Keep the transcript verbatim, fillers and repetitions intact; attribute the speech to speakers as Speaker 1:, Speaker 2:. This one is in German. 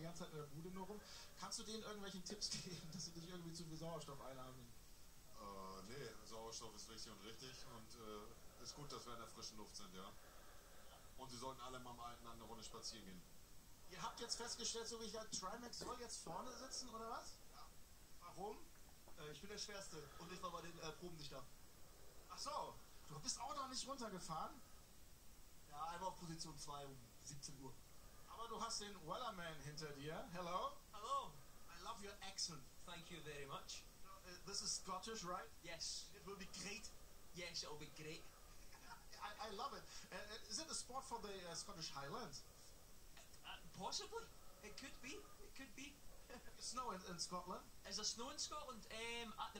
Speaker 1: ganze Zeit in der Bude nur rum. Kannst du denen irgendwelchen Tipps geben, dass sie nicht irgendwie zu viel Sauerstoff einatmen?
Speaker 2: Äh, nee, Sauerstoff ist wichtig und richtig und äh, ist gut, dass wir in der frischen Luft sind, ja. Und sie sollten alle mal miteinander eine Runde spazieren gehen.
Speaker 1: Ihr habt jetzt festgestellt, so wie ich ja, Trimax soll jetzt vorne sitzen, oder was?
Speaker 3: Ja.
Speaker 1: Warum?
Speaker 3: Äh, ich bin der Schwerste und ich war bei den äh, Proben nicht da.
Speaker 1: Ach so, du bist auch noch nicht runtergefahren?
Speaker 3: Ja, einmal auf Position zwei um siebzehn Uhr.
Speaker 1: Aber du hast den Wellerman hinter dir. Hello?
Speaker 3: Hello.
Speaker 1: I love your accent.
Speaker 3: Thank you very much.
Speaker 1: Uh, this is Scottish, right?
Speaker 3: Yes.
Speaker 1: It will be great.
Speaker 3: Yes, it'll be great.
Speaker 1: I, I love it. Uh, is it a sport for the uh, Scottish Highlands?
Speaker 3: Uh, possibly. It could be. It could be.
Speaker 1: Snow in, in Scotland?
Speaker 3: Is there snow in Scotland? Um, at the